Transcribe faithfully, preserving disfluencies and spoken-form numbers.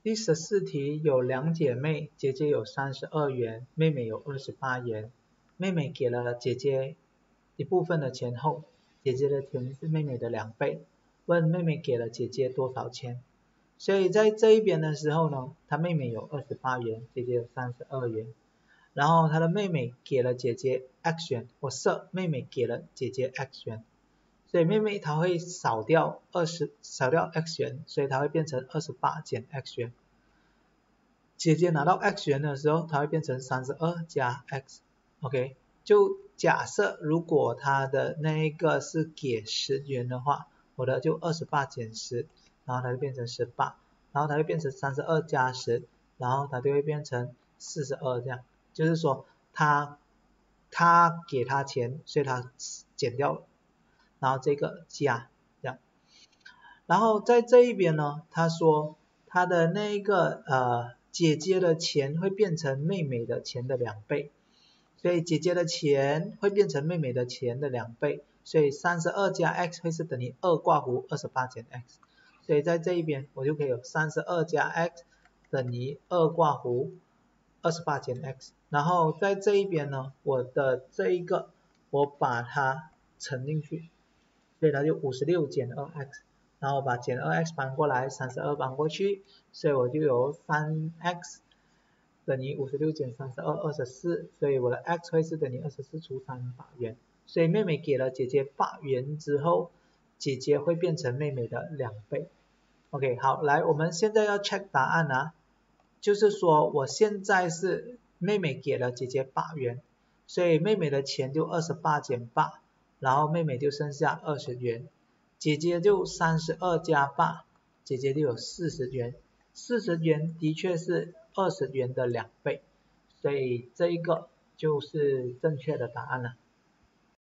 第十四题有两姐妹，姐姐有三十二元，妹妹有二十八元。妹妹给了姐姐一部分的钱后，姐姐的钱是妹妹的两倍。问妹妹给了姐姐多少钱？所以在这一边的时候呢，她妹妹有二十八元，姐姐有三十二元。然后她的妹妹给了姐姐 X 元，我设妹妹给了姐姐 X 元。所以妹妹她会少掉二十，少掉 X 元，所以她会变成二十八减 X 元。姐姐拿到 X 元的时候，她会变成三十二加 X。OK， 就假设如果她的那一个是给十元的话，我的就二十八减十，然后它就变成十八，然后它就变成三十二加十，然后它就会变成四十二这样。就是说她她给她钱，所以她减掉了。然后这个加这样，然后在这一边呢，他说他的那个呃姐姐的钱会变成妹妹的钱的两倍，所以姐姐的钱会变成妹妹的钱的两倍，所以三十二加 X 会是等于二括弧二十八减 X， 所以在这一边我就可以有三十二加 X 等于二括弧二十八减 X， 然后在这一边呢，我的这一个我把它乘进去。所以它就五十六减 二 x， 然后把减 二 x 搬过来，三十二搬过去，所以我就有 三 x 等于五十六减三十二，二十四，所以我的 x 会是等于二十四除三八元。所以妹妹给了姐姐八元之后，姐姐会变成妹妹的两倍。OK， 好，来，我们现在要 check 答案啊，就是说我现在是妹妹给了姐姐八元，所以妹妹的钱就二十八减八。然后妹妹就剩下二十元，姐姐就三十二加八，姐姐就有四十元，四十元的确是二十元的两倍，所以这一个就是正确的答案了。